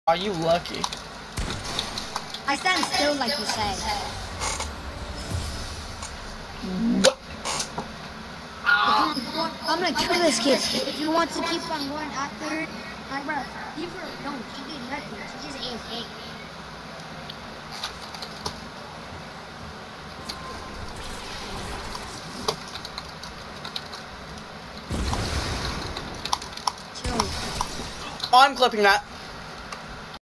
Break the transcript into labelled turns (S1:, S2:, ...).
S1: Are you lucky?
S2: I stand still like you say.
S1: What?
S2: I'm gonna kill this kid. If he wants to keep on going after my bro, leave her alone. She did nothing. She just AFK. Chill.
S1: I'm clipping that.